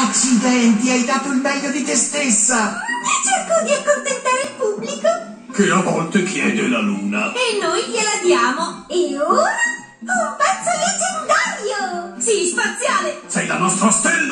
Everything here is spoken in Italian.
Accidenti, hai dato il meglio di te stessa! Cerco di accontentare il pubblico. Che a volte chiede la luna. E noi gliela diamo. E ora? Un pezzo leggendario! Sì, spaziale! Sei la nostra stella!